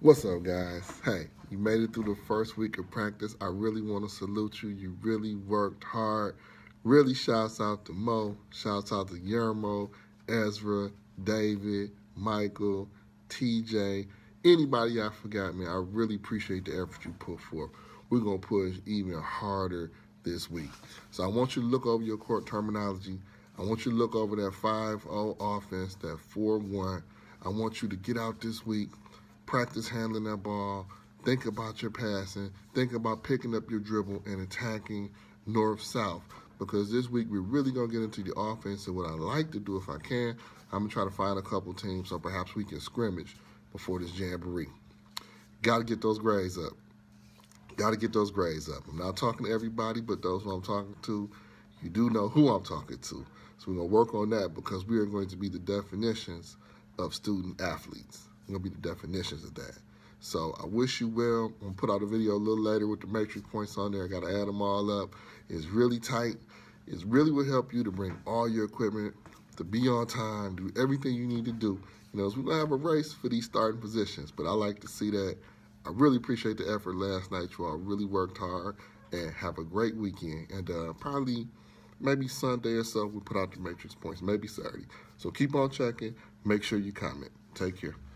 What's up, guys? Hey, you made it through the first week of practice. I really want to salute you. You really worked hard. Really shouts out to Mo. Shouts out to Yermo, Ezra, David, Michael, TJ. Anybody I forgot, man, I really appreciate the effort you put forth. We're going to push even harder this week. So I want you to look over your court terminology. I want you to look over that 5-0 offense, that 4-1. I want you to get out this week. Practice handling that ball. Think about your passing. Think about picking up your dribble and attacking north-south. Because this week we're really going to get into the offense. And what I like to do if I can, I'm going to try to find a couple teams so perhaps we can scrimmage before this jamboree. Got to get those grades up. Got to get those grades up. I'm not talking to everybody, but those who I'm talking to, you do know who I'm talking to. So we're going to work on that because we are going to be the definitions of student athletes. We're going to be the definitions of that. So I wish you well. I'm going to put out a video a little later with the matrix points on there. I got to add them all up. It's really tight. It really will help you to bring all your equipment, to be on time, do everything you need to do. You know, so we're going to have a race for these starting positions, but I like to see that. I really appreciate the effort last night. You all really worked hard, and have a great weekend. And probably maybe Sunday or so we'll put out the matrix points, maybe Saturday. So keep on checking. Make sure you comment. Take care.